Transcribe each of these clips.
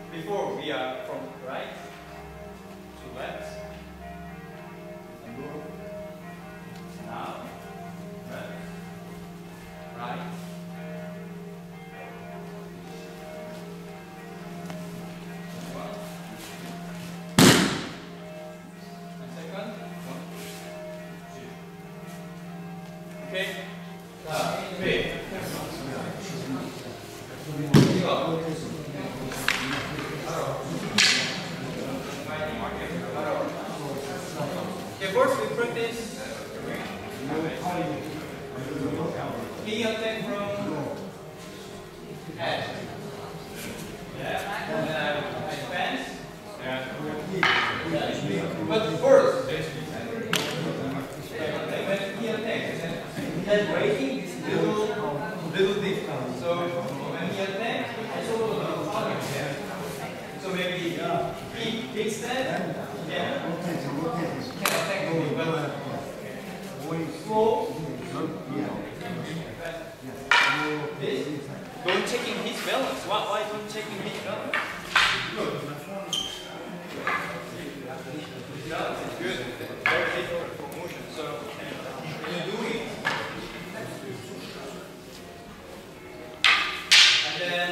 before we are from right to left. And move. Now, left, right. Okay. Okay, first we practice knee attack from head. Yeah, and then I advance. Yeah. But first, when knee attack, that breaking is little difficult. So when he attacks, I saw the target there. So maybe he takes that, can attack me, but slow. This, don't checking his balance. Why don't checking his balance? His balance is good. Very difficult for motion. So when you do it, then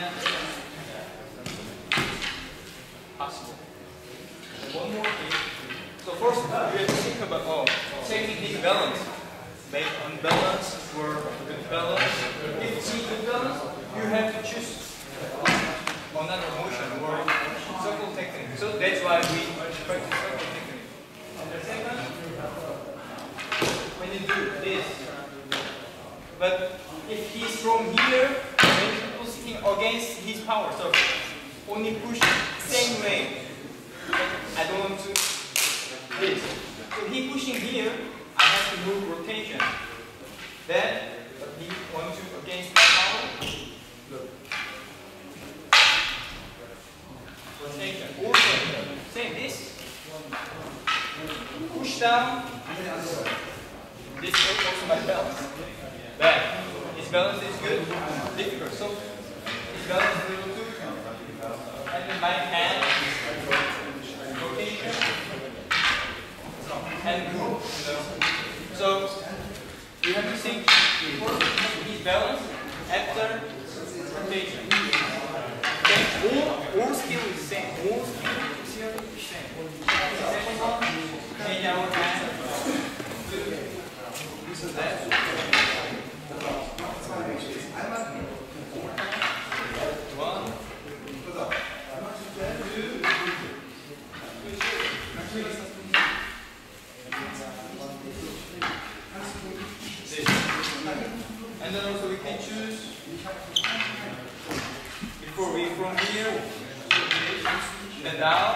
possible. And one more thing. So first you have to think about checking his balance. Make unbalance or good balance. If you see good balance, you have to choose another motion or circle technique. So that's why we practice circle technique. And the second, when you do this, but if he's from here, against his power, so only push same way. I don't want to this. So he pushing here, I have to move rotation. Then he wants to against my power. Look. Rotation. Also same this. Push down. This is also my balance. Back. His balance is good. Difficult. So balance a little too, and then my hand rotation and move. So you have to think first his balance after rotation. Okay, all skill is the same. All skill is the same. Second one, change our hand. Left. And then also we can choose before we from here and down.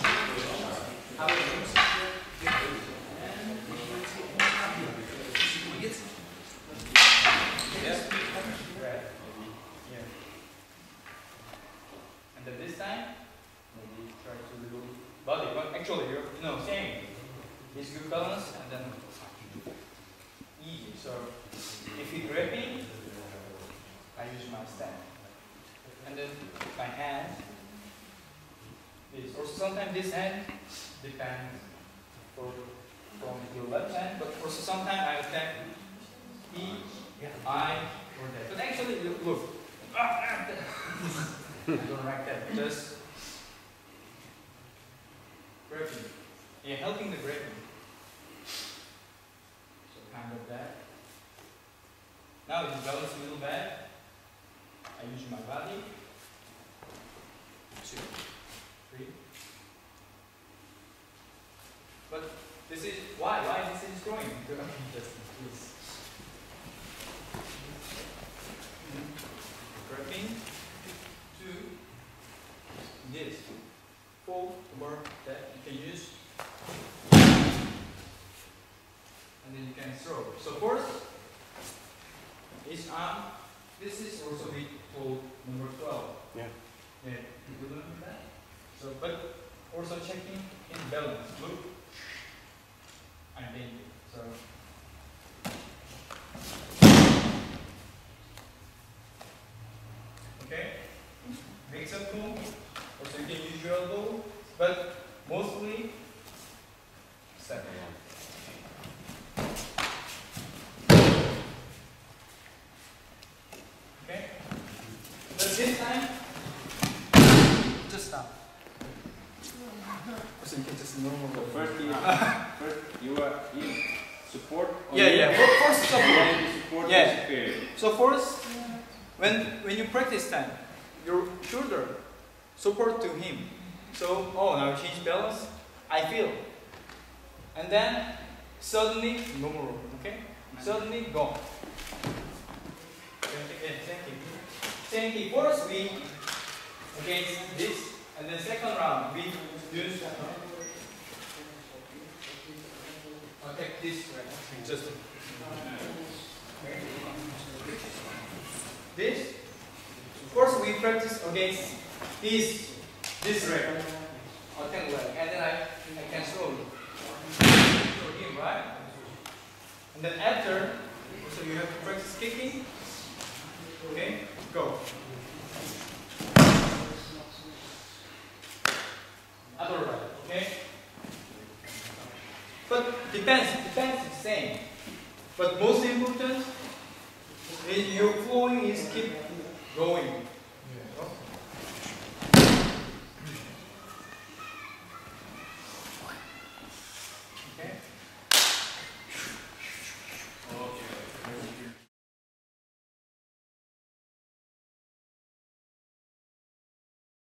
And then this time maybe try to do body, but actually same. This good balance and then easy. So if you grab me, I use my stand. And then my hand is, or sometimes this hand depends from your left hand, but also sometimes I attack E, I, or that. But actually, look. I don't like that. Just grabbing. Yeah, helping the grabbing. So kind of that. Now if you balance a little bad, I use my body. 2, 3. But this is why this is growing. Just please. Grabbing. 2. This. 4 more that you can use. And then you can throw. So first, his arm, this is also we call number 12. Yeah. Yeah, you remember that? So, but also checking in balance. Look, I'm bending. So, okay, big circle, Also you can use your elbow, but mostly step. Okay? But this time, just stop. So you can just normal. So first you support. Yeah. First support. Then you support the superior. So first, when you practice time, your shoulder support to him. So now change balance. I feel, and then suddenly no more. Okay. Suddenly go. Same thing. First we against this, and then second round we use. Take this right. Just this. First we practice against this leg. Attack leg, and then I can slowly throw him, right? And then after, so you have to practice kicking. Okay, go. Other right, okay? But depends the same. But most important is your flowing is keep going.